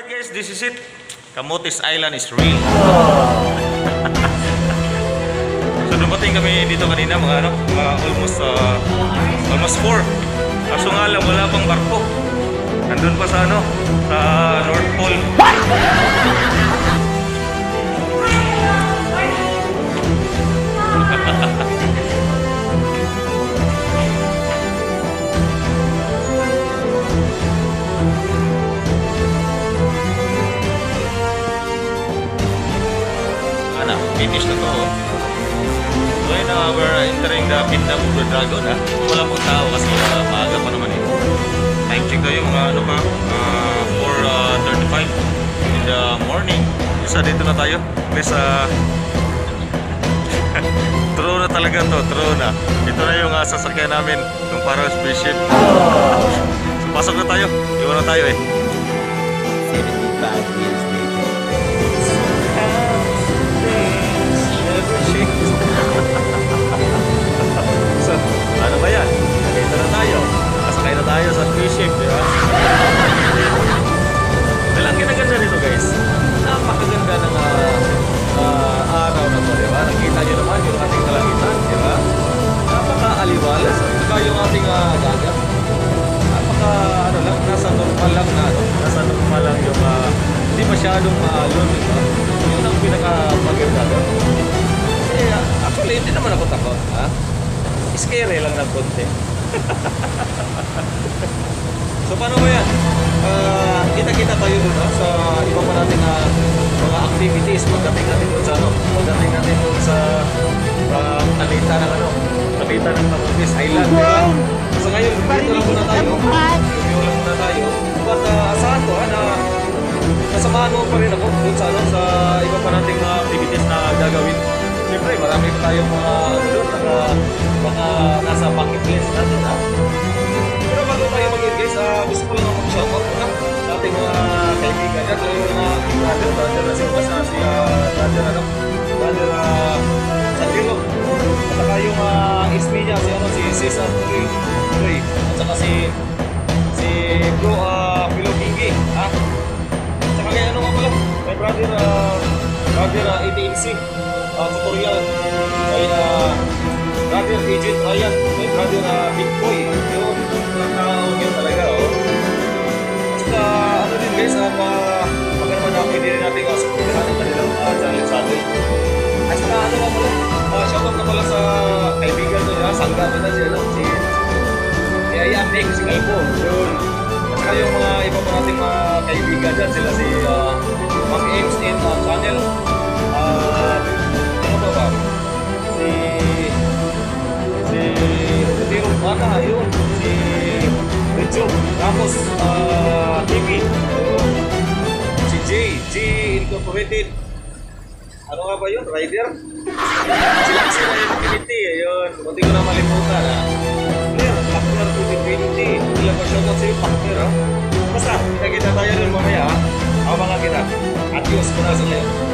Alright guys, this is it. Camotes Island is real. So dumating kami dito kanina mga almost 4. Kaso nga lang wala pang barko. Nandun pa sa sa North Pole. Finish na to. So right now we're entering the Kingdom of the Dragon. Wala pong tao kasi maaga pa naman eh. Time check tayo mga 4:35 in the morning. Isa dito na tayo. Please true na talaga to, true na. Ito na yung sasakyan namin, yung parang spaceship. So pasok na tayo. Iwan na tayo eh. 75 years later. So, ano ba yan? Dito na tayo. Kasakay na tayo sa spaceship, di ba? Walang kinaganda nito guys. Napakaganda ng araw na to, di ba? Nakita nyo naman yung ating kalangitan, di ba? Napaka-aliwalas. Saka yung ating dagat. Nasa normal lang nasa normal lang yung hindi masyadong maalon, di ba? Yun ang pinaka-maganda doon. Actually, hindi naman ako takot, ha? Scary lang ng konti. So, paano ba yan? Kita-kita tayo doon, sa iba pa natin mga activities pagdating natin doon sa pagdating natin doon sa talita ng Camotes Island, di ba? So, ngayon, dito lang muna tayo. But, asahan ko, nasamahan mo pa rin ako doon sa iba pa nating mga activities na gagawin. Siyempre, marami pa tayong mga nasa bucket list natin, ha? Pero bago tayo mag-in, guys, gusto ko lang mag-shoutout sa ating mga kaibigan at lalo na ating brother na si brother Sandilo. At saka yung ismi niya, si Cesar Troy. At saka si Bro Pilogigi, ha? At saka kaya may brother ATNC. Tutorial kay brother Agent Ryan, kay brother Big Boy. Yun, ang tao yun talaga, Saka, din guys, pagka naman pwede rin natin supportahan ang kanilang channel sa atin. At saka, shoutout na pala sa kaibigan nyo, sangga mo na siya, si Ayan Nick, si Kalbo, yun. At saka yung mga iba pa nating mga kaibigan dyan, sila si Mang Ames in channel. Si Bata, yun. Si Richo Ramos TV. Si J Incorporated. Ano nga ba yun? Rider? Sila Infinity. Ayun. Kunti ko na malimutan, Partner 2020. Ilang pa shoutout sa'yo, partner, Basta, kita tayo rin mamaya, Abangan kita. Adios muna sa ngayon.